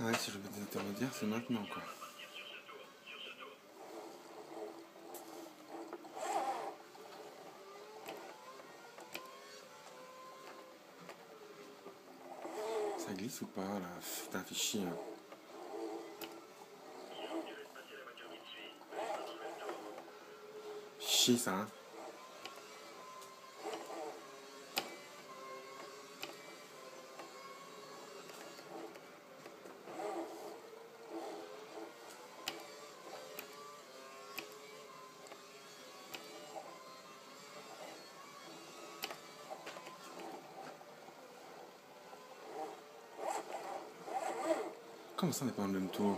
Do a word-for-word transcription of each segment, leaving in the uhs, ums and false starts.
Ouais, si je veux des intermédiaires, c'est maintenant quoi. Ça glisse ou pas là? Putain, fait chier. Hein. Chier ça, hein. Comment ça, on n'est pas dans le même tour?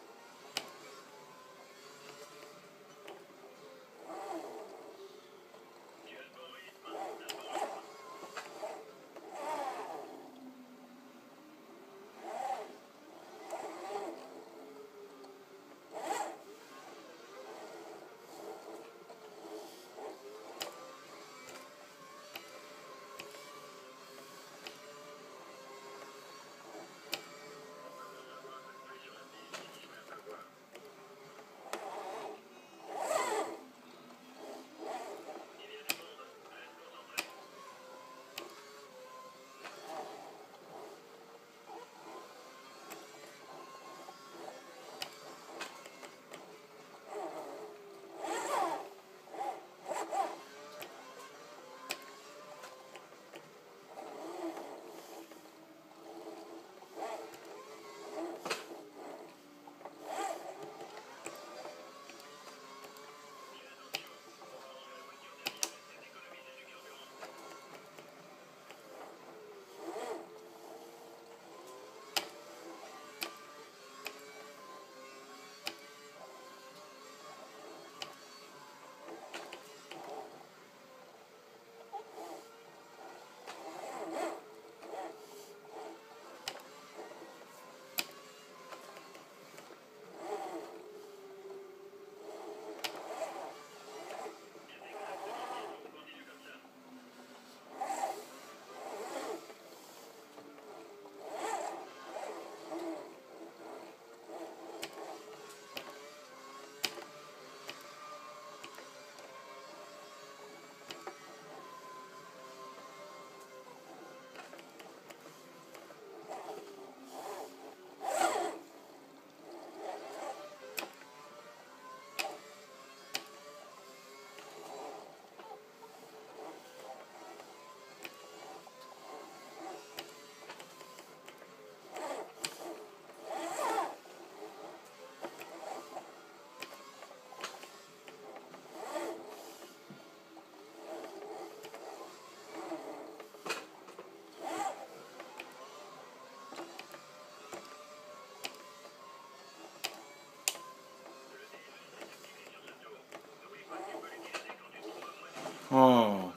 Oh.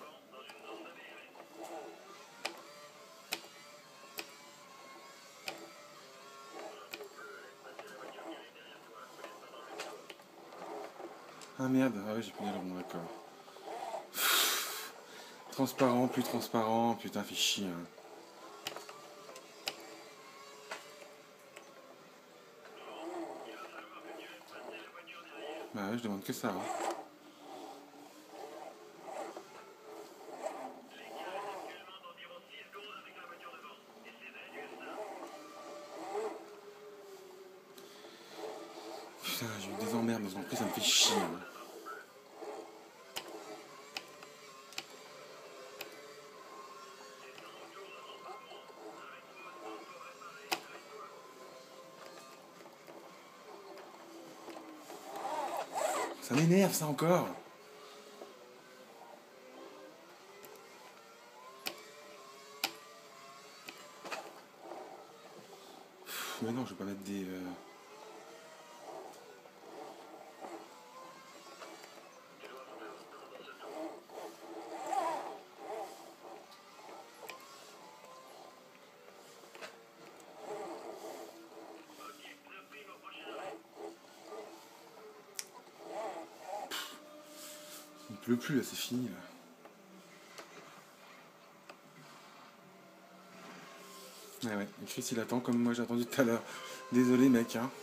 Ah merde, ah ouais, j'ai plus l'air bon, d'accord. Transparent, plus transparent, putain, fait chier. Hein. Bah ouais, je demande que ça. Hein. Putain, j'ai eu des emmerdes dans l'entreprise, ça me fait chier. Hein. Ça m'énerve ça encore. Mais non, je vais pas mettre des... Euh... Il pleut plus là, c'est fini là. Ouais, ouais. Et Chris, il attend comme moi j'ai attendu tout à l'heure. Désolé, mec, hein.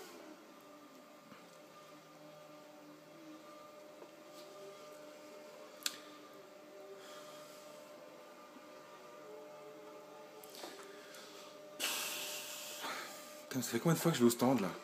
Putain, ça fait combien de fois que je vais au stand, là?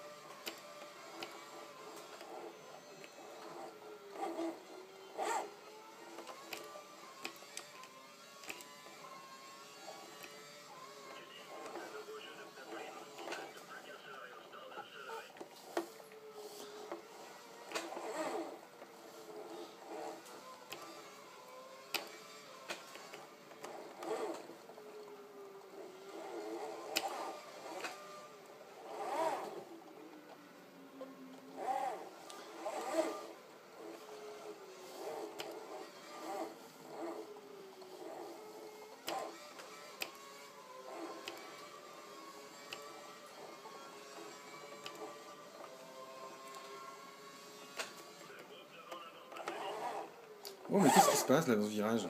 Oh, mais qu'est-ce qui se passe, là, dans ce virage?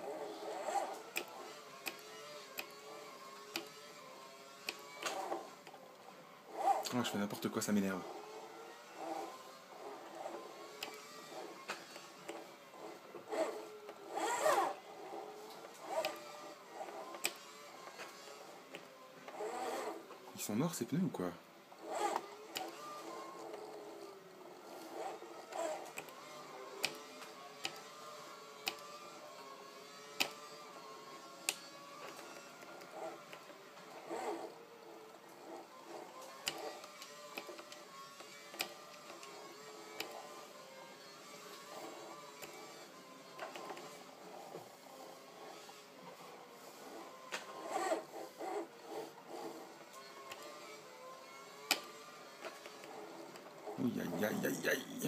Oh, je fais n'importe quoi, ça m'énerve. Ils sont morts, ces pneus, ou quoi? Aïe, aïe, aïe, aïe, aïe.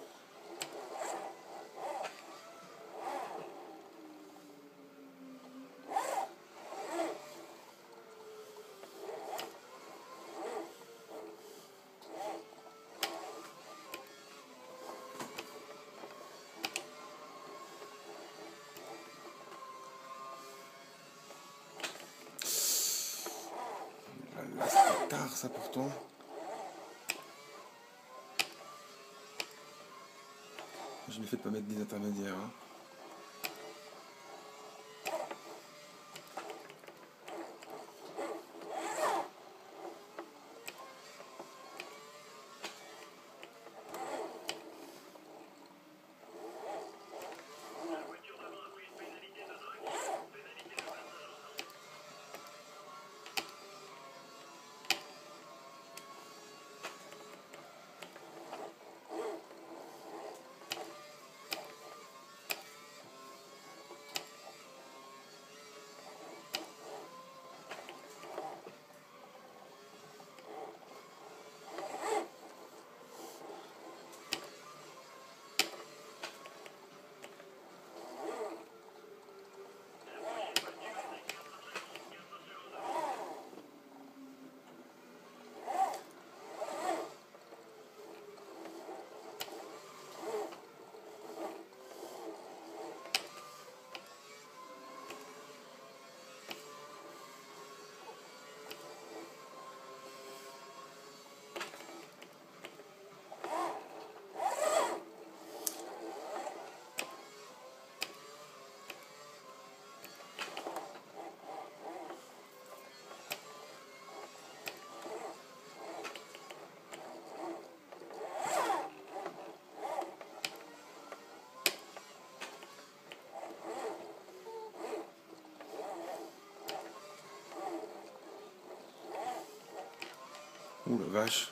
Là, là, c'est tard, ça, pourtant. Je m'ai fait de pas mettre des intermédiaires, hein. Ouh, la vache.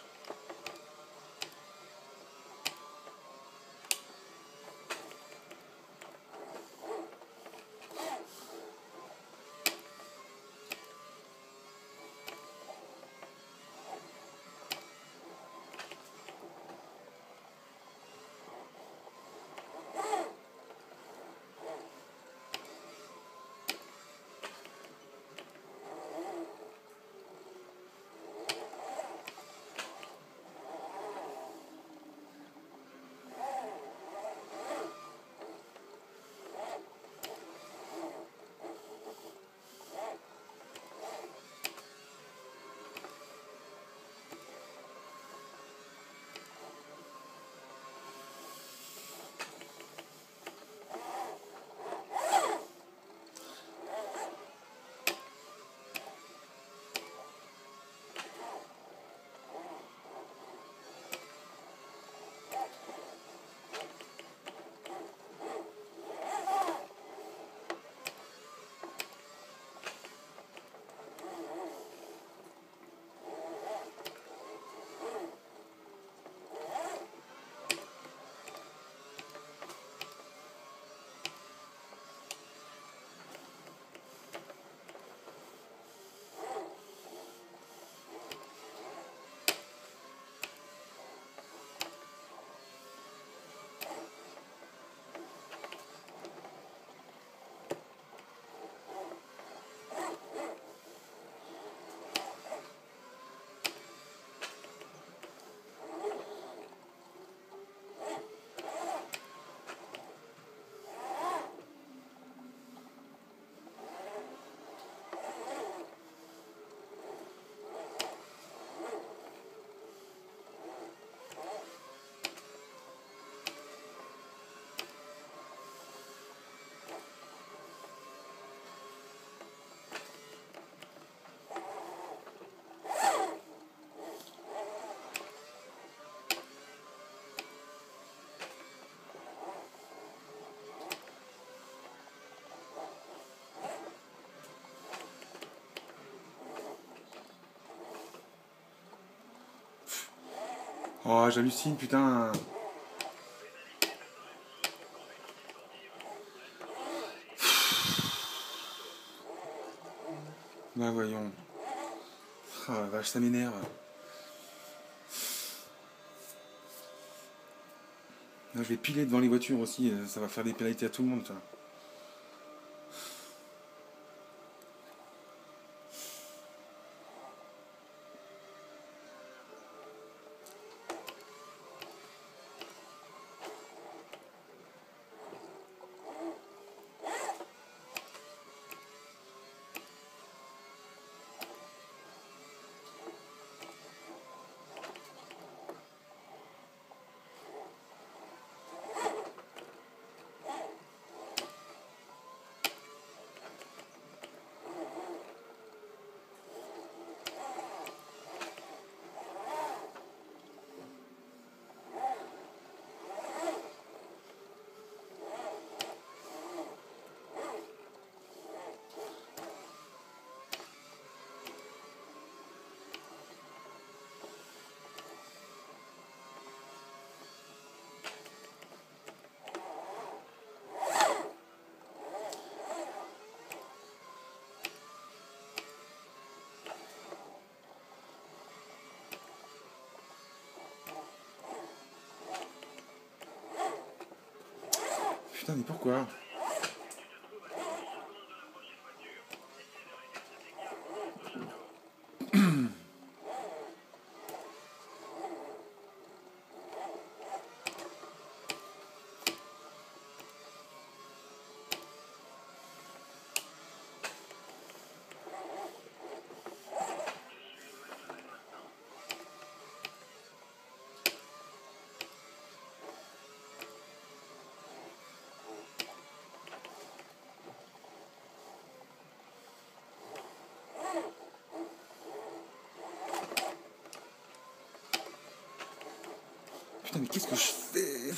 Oh, j'hallucine, putain. Bah voyons. Ah la vache, ça m'énerve. Là, je vais piler devant les voitures aussi, ça va faire des pénalités à tout le monde, ça. Putain, mais pourquoi? Putain, mais qu'est-ce que je fais?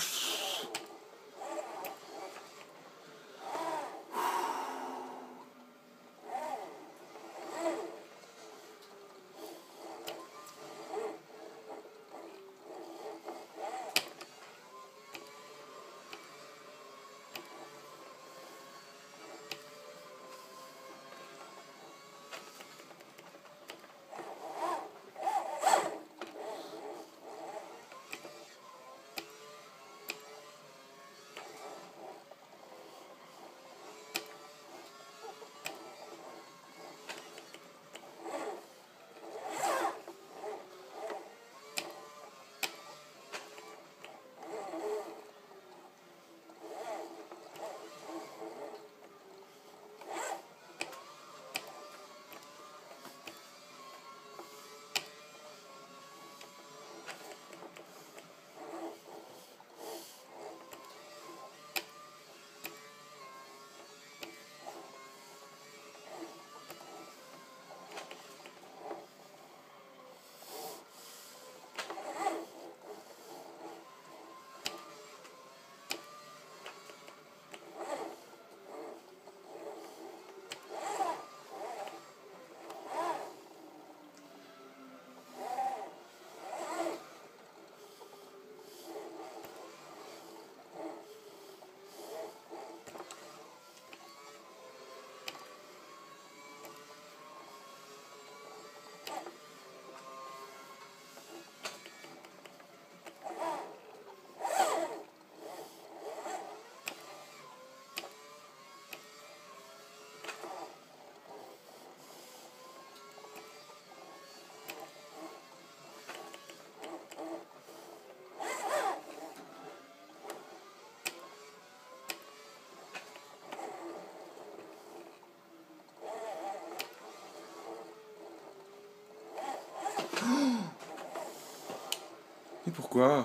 Mais pourquoi?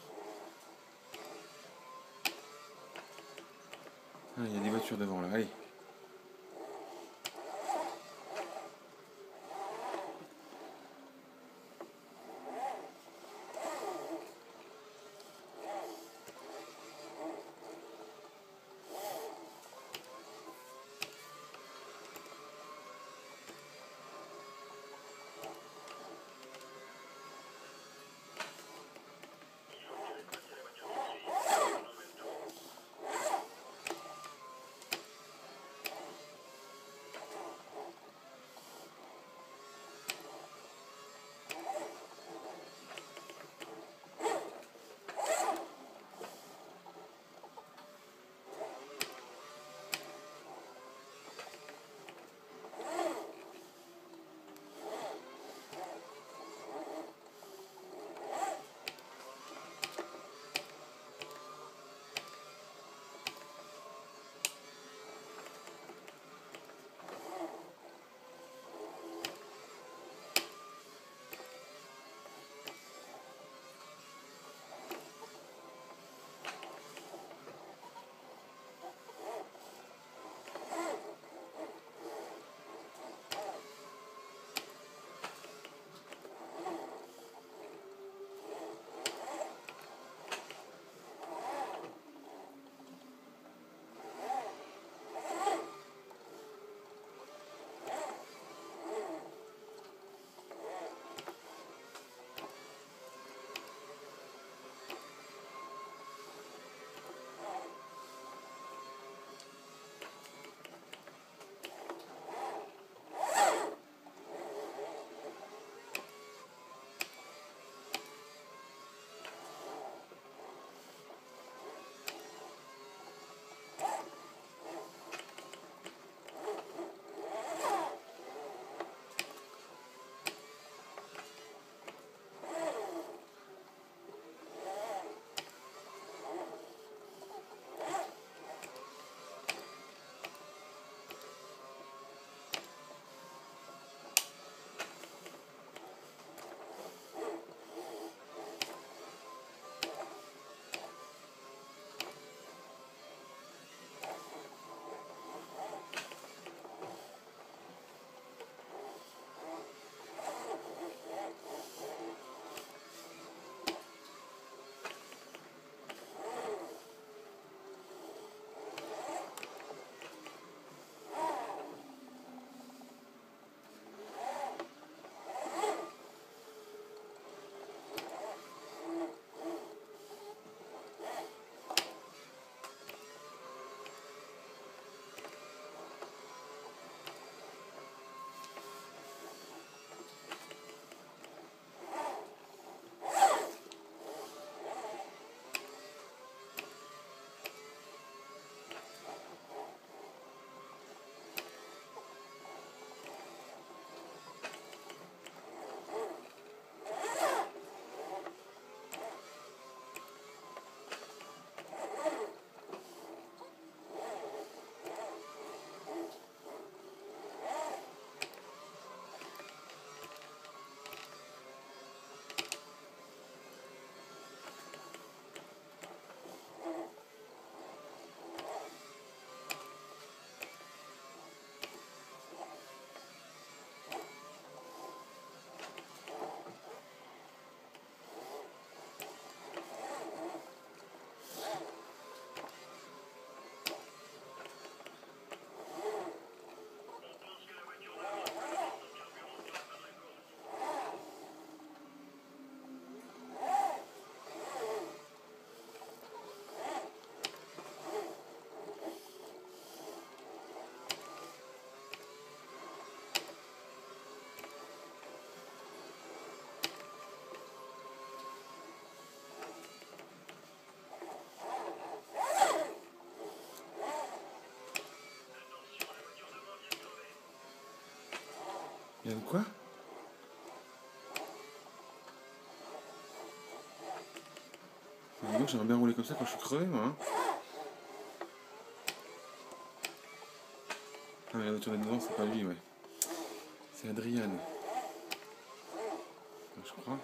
Ah, il y a des voitures devant là, allez. Il y a de quoi? Dis donc, j'aimerais bien rouler comme ça quand je suis crevé, moi. Hein. Ah, mais la voiture est devant, c'est pas lui, ouais. C'est Adrian. Je crois.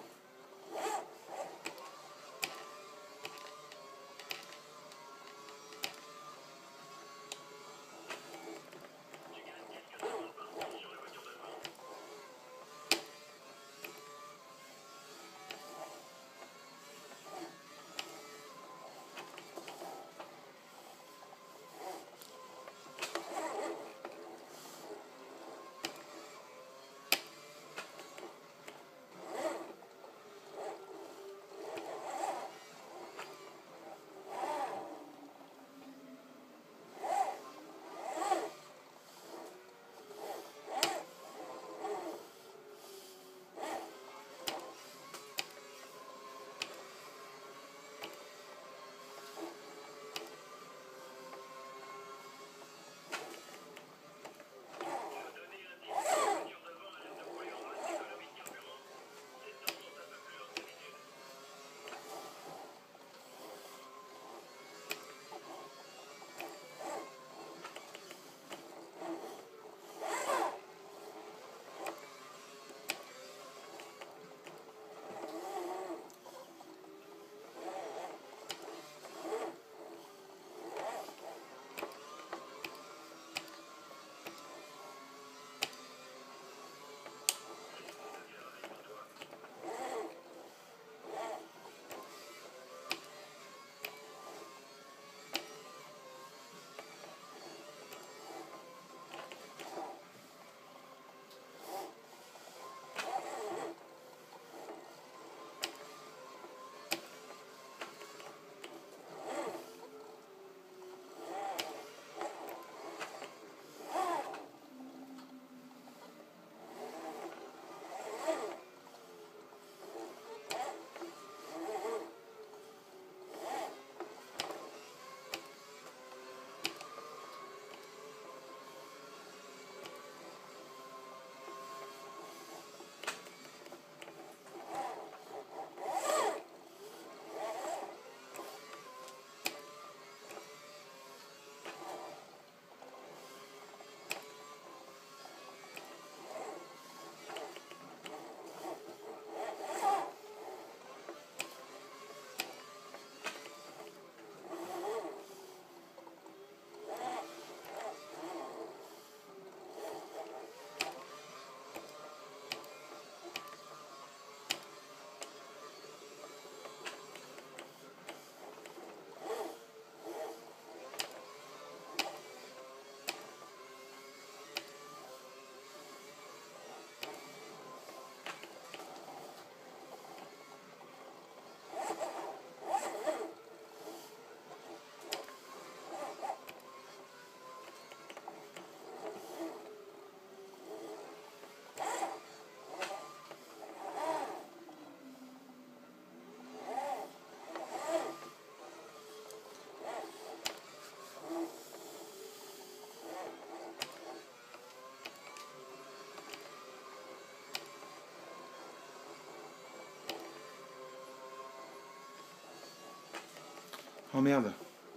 Oh merde.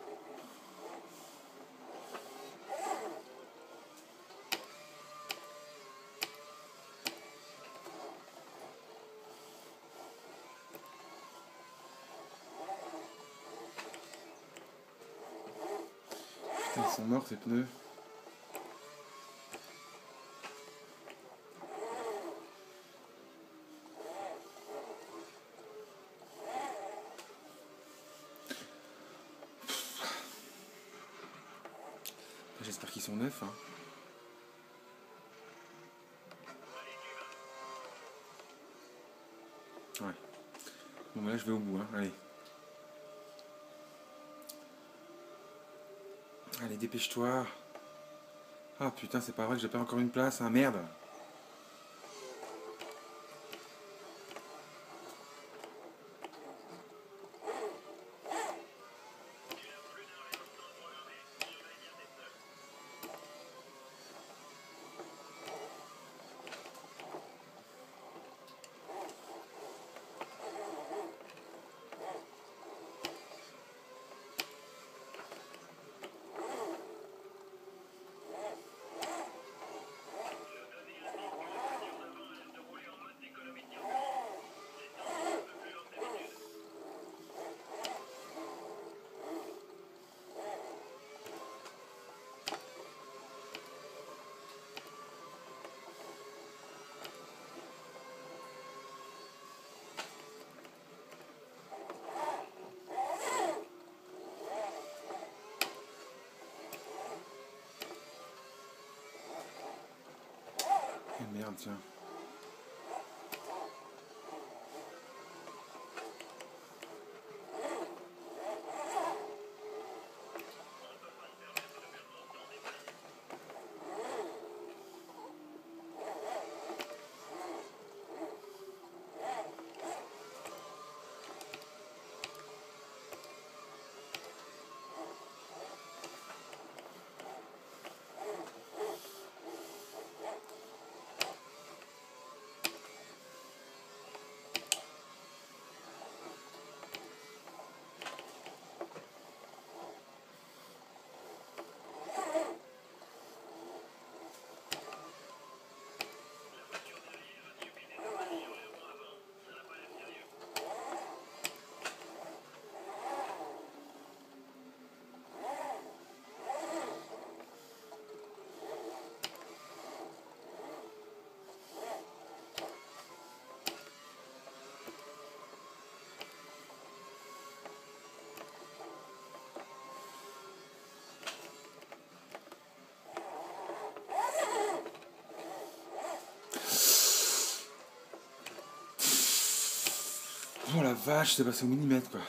Putain, ils sont morts ces pneus. J'espère qu'ils sont neufs. Hein. Ouais. Bon, bah là, je vais au bout. Hein. Allez. Allez, dépêche-toi. Ah putain, c'est pas vrai que j'ai pas encore une place. Hein. Merde. merde, tiens. Oh la vache, c'est passé au millimètre quoi.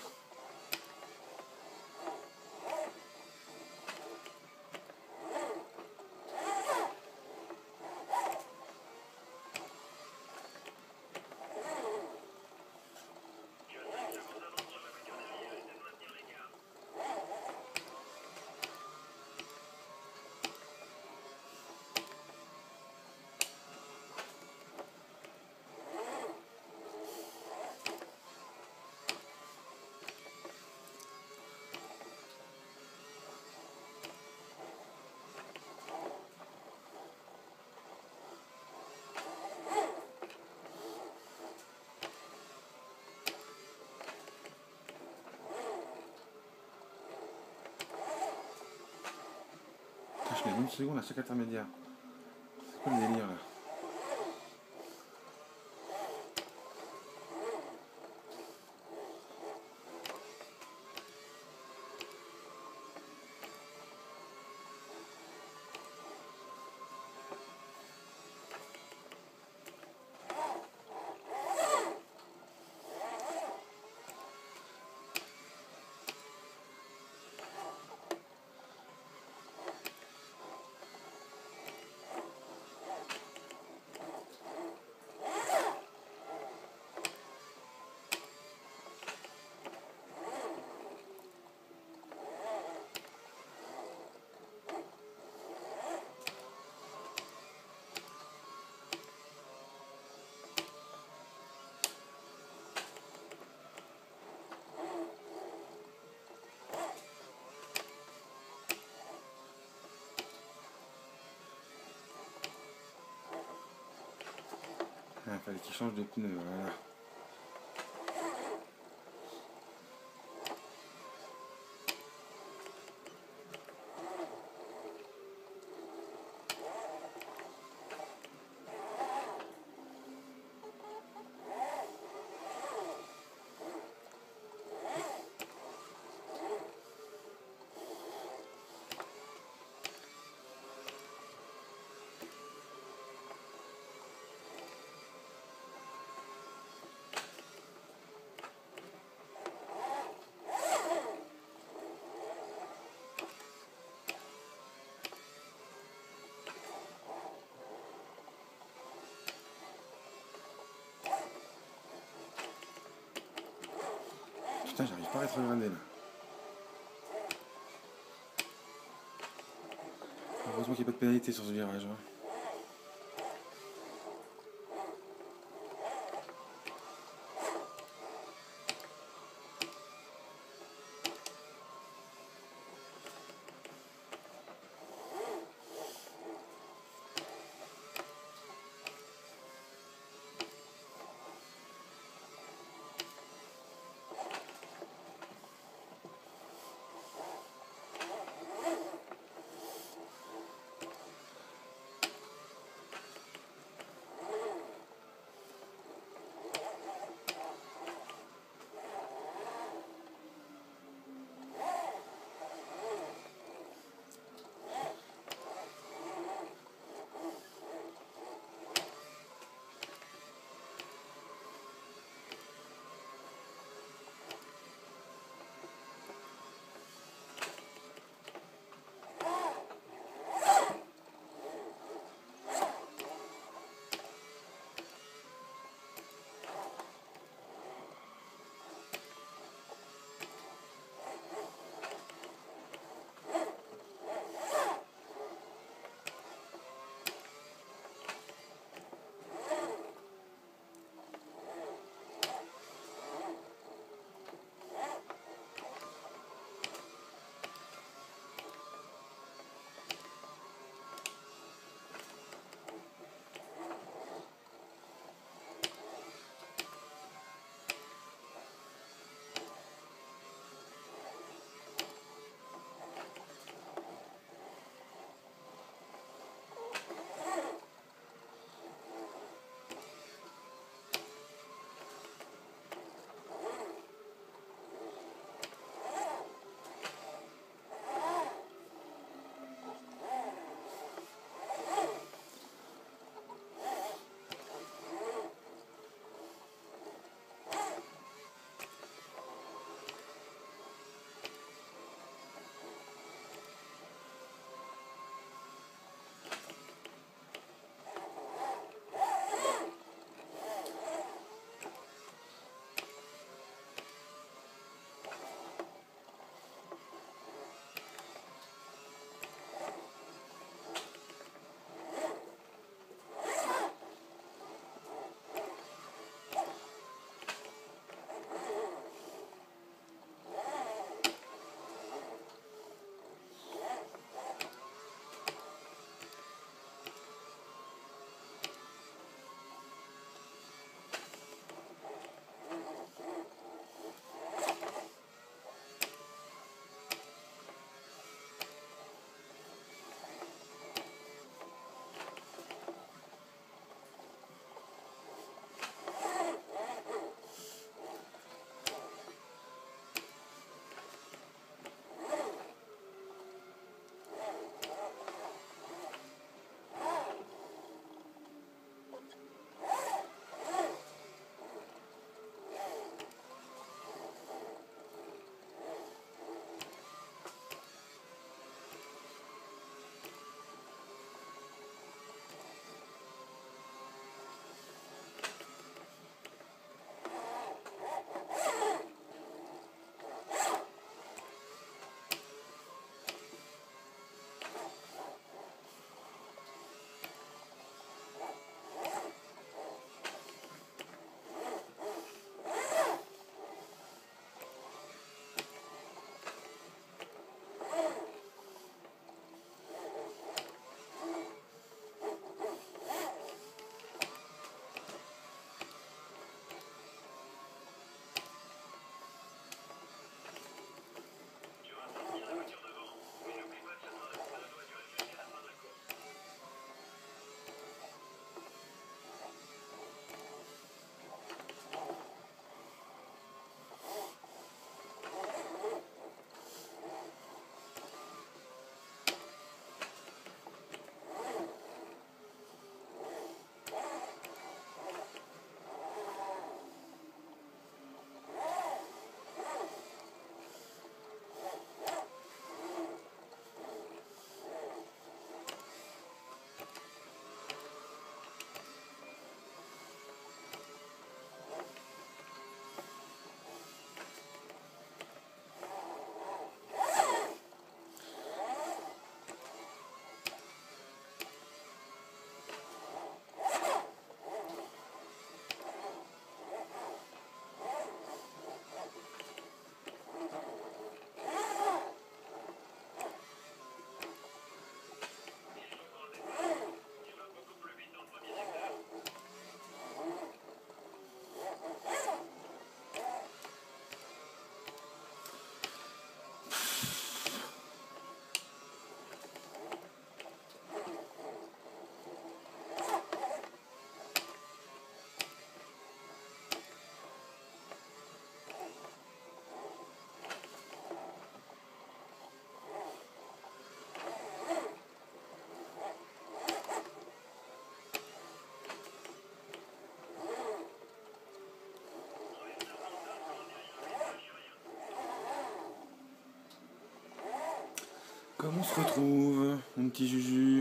Je mets une seconde à chaque intermédiaire. C'est quoi le délire là? Il fallait qu'il change de pneu, voilà. Putain, j'arrive pas à rétrograder là. Heureusement qu'il n'y a pas de pénalité sur ce virage. Hein. Comment on se retrouve, mon petit Juju?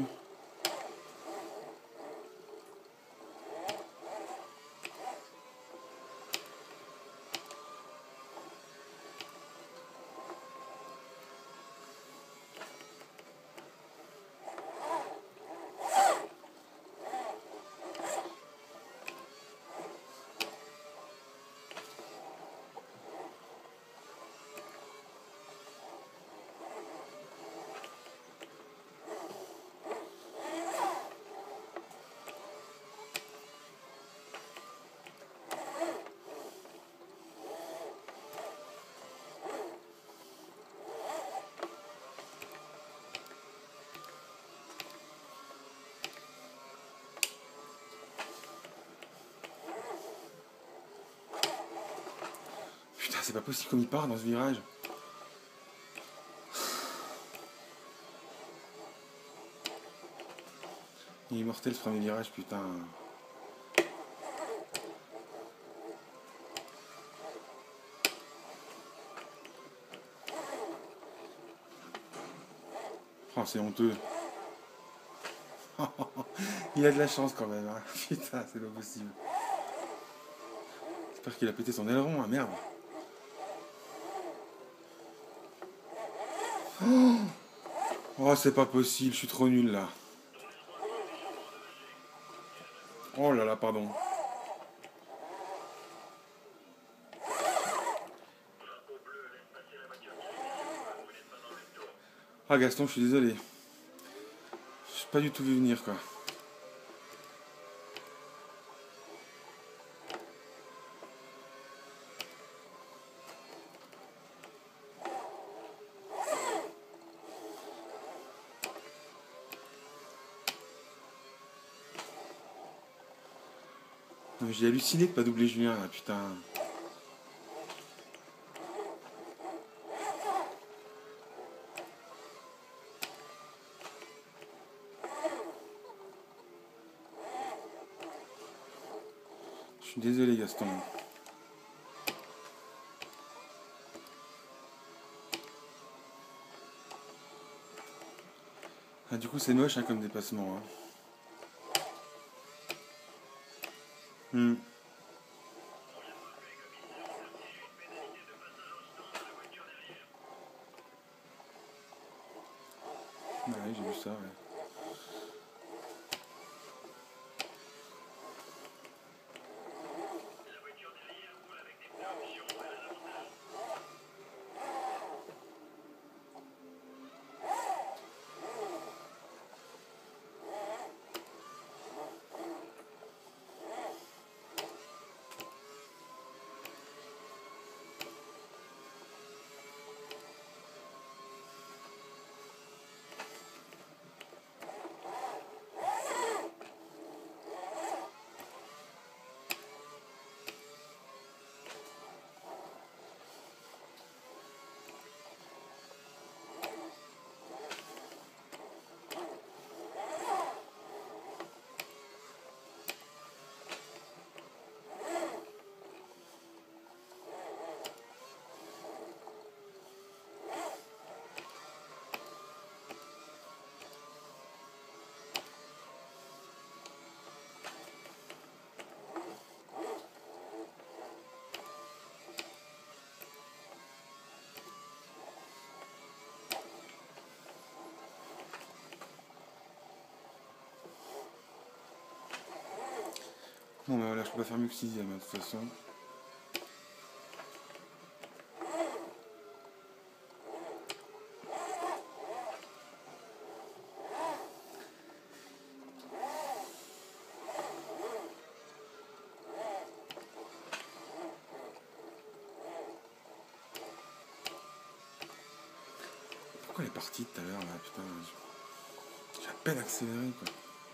Putain, c'est pas possible comme il part dans ce virage. Il est mortel ce premier virage, putain. Oh, c'est honteux. Il a de la chance quand même, hein. Putain, c'est pas possible. J'espère qu'il a pété son aileron, hein, merde. Oh, c'est pas possible, je suis trop nul là. Oh là là, pardon. Ah Gaston, je suis désolé. Je suis pas du tout vu venir quoi. J'ai halluciné de pas doubler Julien là, putain. Je suis désolé Gaston. Ah, du coup c'est moche hein, comme dépassement. Hein. Hmm. Ouais, j'ai vu ça, ouais. Bon bah voilà, je peux pas faire mieux que sixième de toute façon. Pourquoi elle est partie tout à l'heure là, putain. J'ai à peine accéléré quoi.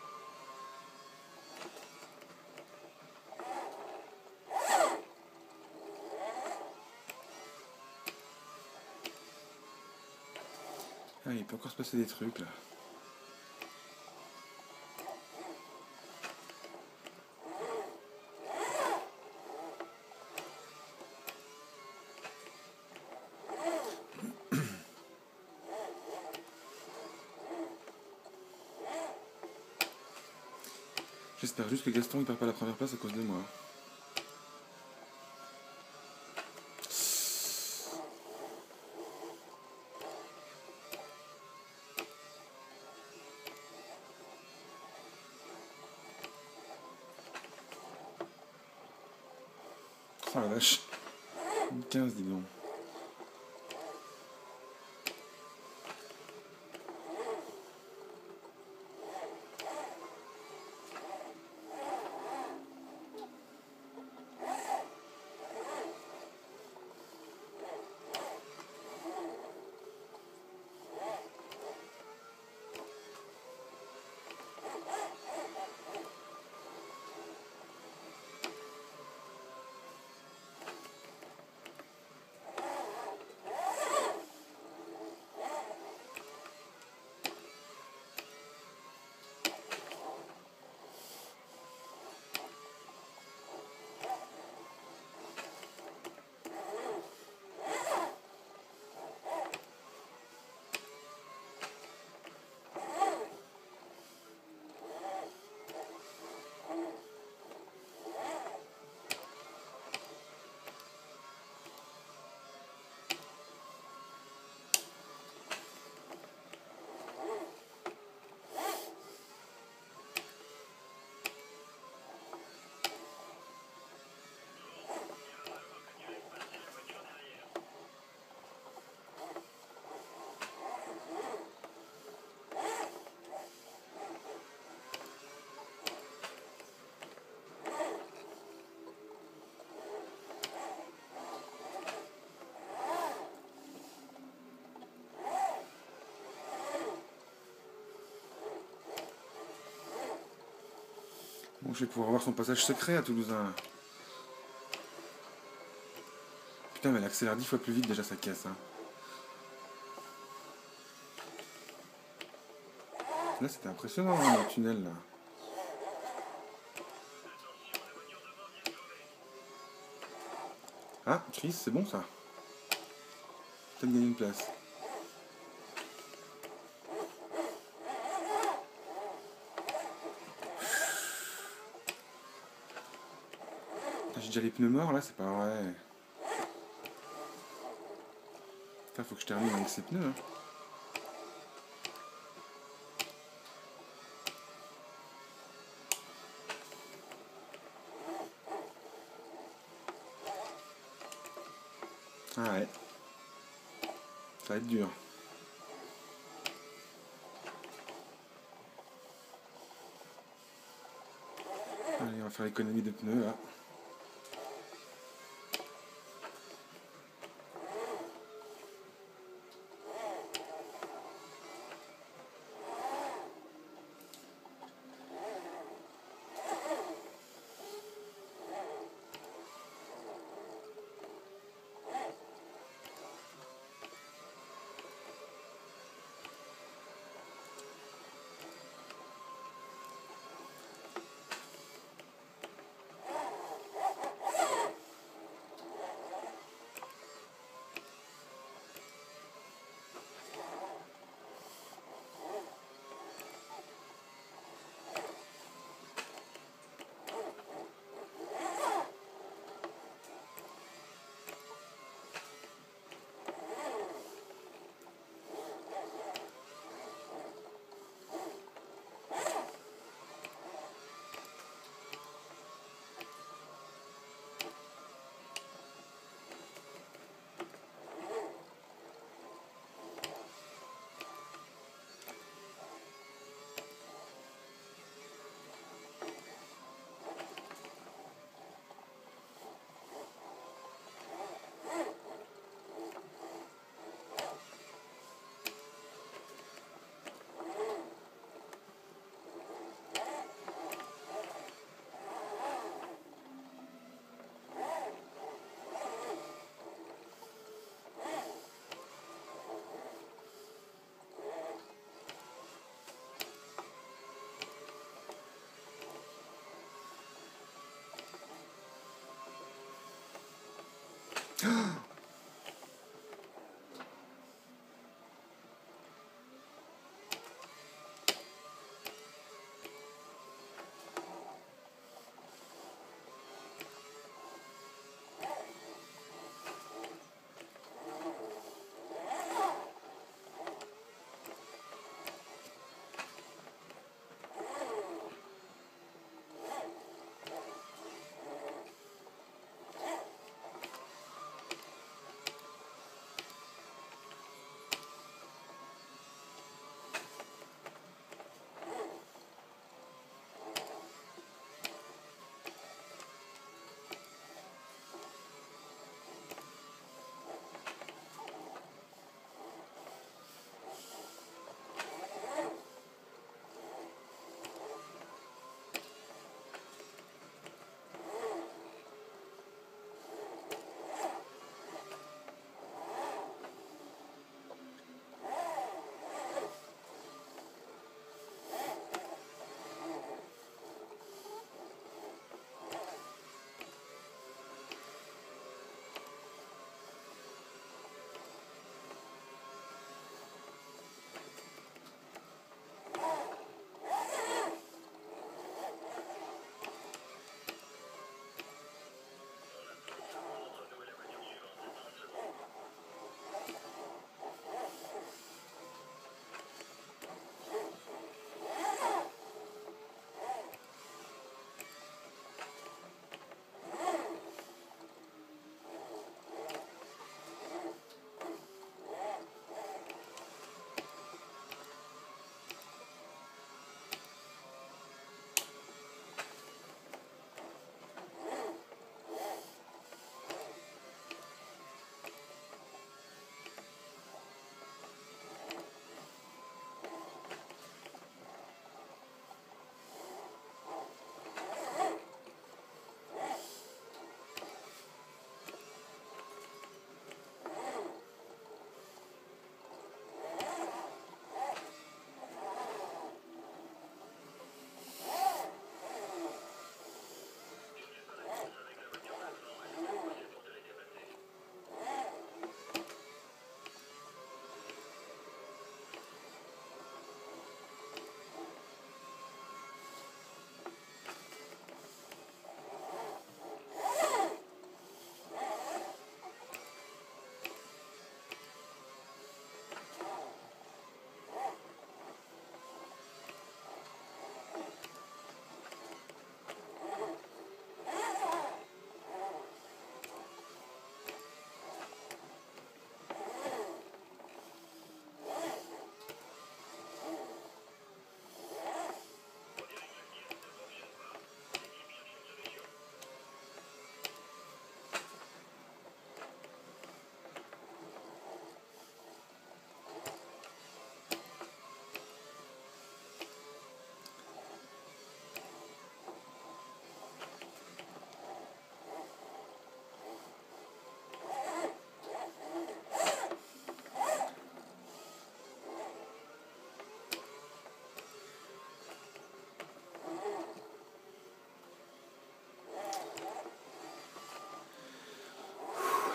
Ah, il peut encore se passer des trucs là. J'espère juste que Gaston il perd pas la première place à cause de moi. Oh la vache. quinze, dis donc. Bon, je vais pouvoir voir son passage secret à Toulousain. Putain, mais elle accélère dix fois plus vite déjà sa caisse. Hein. Là, c'était impressionnant, hein, le tunnel là. Ah, Chris, c'est bon ça. Peut-être gagner une place. J'ai déjà les pneus morts là, c'est pas vrai. Putain, faut que je termine avec ces pneus. Hein. Ah ouais. Ça va être dur. Allez, on va faire l'économie de pneus là.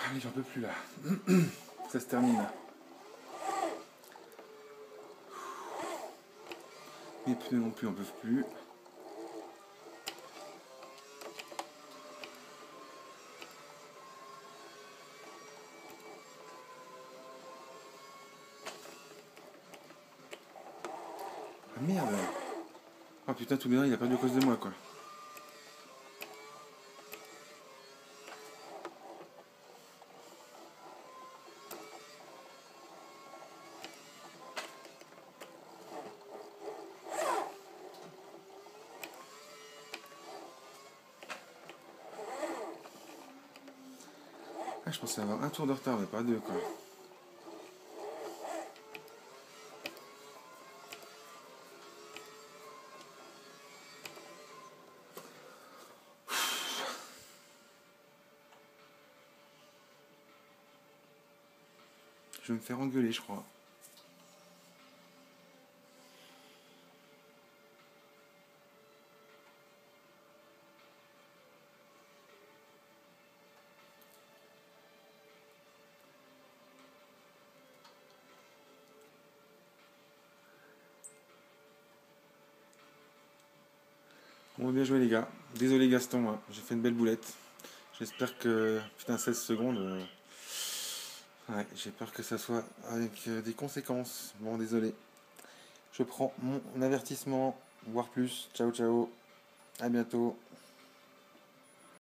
Allez, j'en peux plus là. Ça se termine. Les pneus non plus, on ne peut plus. Ah merde. Oh putain, tout le monde il a perdu à cause de moi quoi. Ah, je pensais avoir un tour de retard, mais pas deux quoi. Je vais me faire engueuler, je crois. Bon, bien joué les gars. Désolé Gaston, hein. J'ai fait une belle boulette. J'espère que... Putain, seize secondes. euh, Ouais, j'ai peur que ça soit avec euh, des conséquences. Bon, désolé. Je prends mon avertissement, voire plus. Ciao, ciao. À bientôt.